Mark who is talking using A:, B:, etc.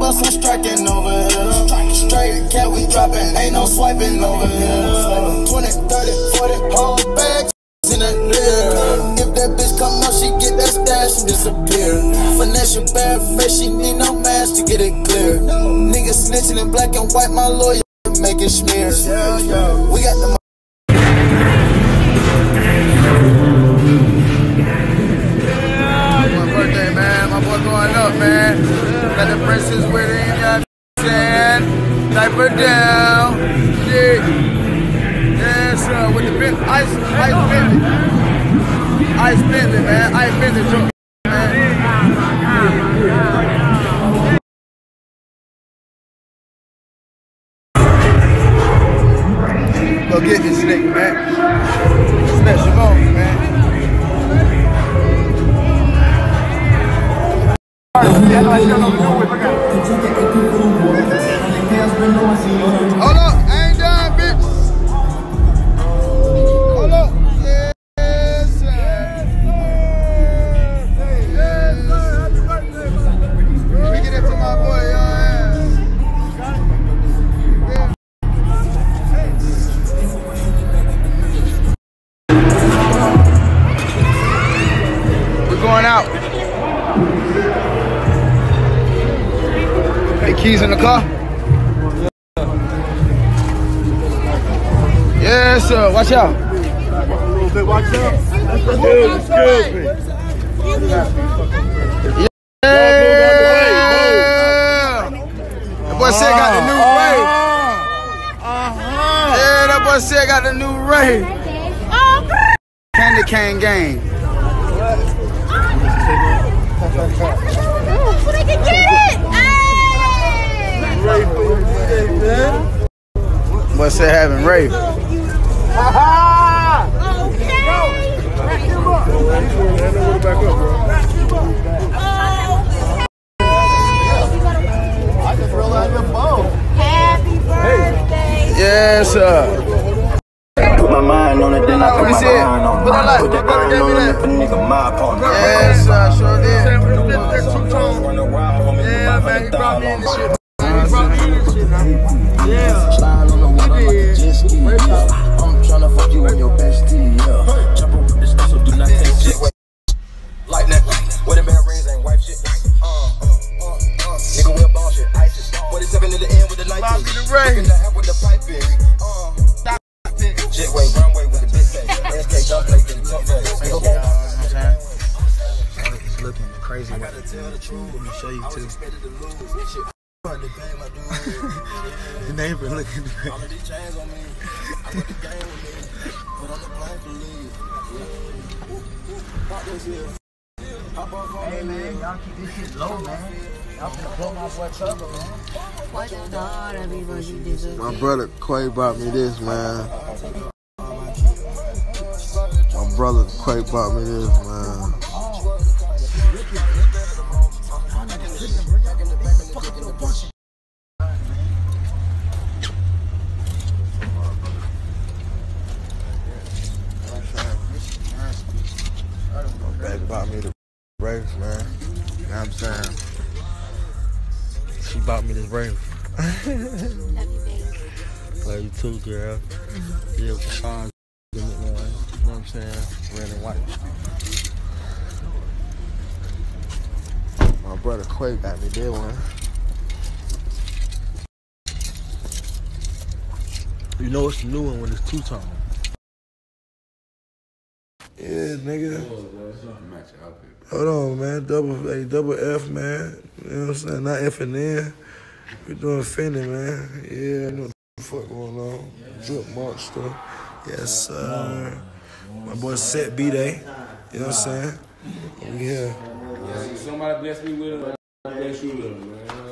A: plus I'm striking over here. Straight cat, we dropping, ain't no swiping over here. 20, 30, 40, whole bags in the rear. If that bitch come up, she get that stash and disappear. Finesse your bad face, she need no mask to get it clear. Niggas snitching in black and white, my lawyer making smears. We got the
B: going up, man. Got the princess with him, you know what I'm saying? Diaper down. Shit. Yes, sir. With the ice Bentley. Ice Bentley, man. Ice Bentley truck, man. Go get this nigga, man. Special moment, man. Hold up, I ain't done, bitch. Hold up. Yes, sir. Yes, sir. Happy birthday. Let me get it to my boy, We're going out. Keys in the car? Yes, sir. Watch out.
C: A little bit, watch out. Excuse me.
B: Yeah. That boy said got the new Ray. Yeah, that boy said got the new Ray. Candy cane game.
D: So they can get it.
B: What's that having rave?
C: I just realized your phone.
D: Happy birthday.
B: Yes, sir.
E: Put my mind on it, then I put my mind on it.
B: Put that
E: Put that iron on it, if a nigga my opponent.
B: Yes, sir, sure did.
C: Yeah, man, he brought me in this shit.
E: Yeah. Slide on the water like a jet ski. I'm tryna fuck you with your bestie. Yeah. Jump up with this stuff, so do not take shit. Like that. Wedding bell rings ain't wife shit. Nigga wear ball shit. ISIS. 47 in the end with the light.
B: Bobby the Ray.
E: Looking to have with the pipe in. Jetway, runway with the big face. SK jump plate in the top face.
B: It's looking crazy. I gotta tell the truth. Let me show you too. The neighbor looking crazy.
F: Hey man, y'all keep this shit low, man. Y'all finna blow my boy trouble, man.
B: My brother Quay brought me this, man. My brother Quay brought me this, man. My baby bought me the race, man. You know what I'm saying? She bought me this race. Love you too, girl. Yeah, with the songs in it, man. You know what I'm saying? Red and white. My brother Quay got me that one. You know it's the new one when it's two-tone. Yeah, nigga. Hold on, man. Double F, man. You know what I'm saying? Not F and N. We doing Fendi, man. Yeah, I know what the fuck going on. Drip monster. Yes, sir. My boy Set B-Day. You know what I'm saying? Yeah.
G: Somebody bless me with it, I bless you with it, man.